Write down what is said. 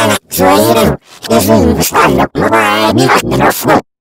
Joyeux, et je ne vous parle pas, ni la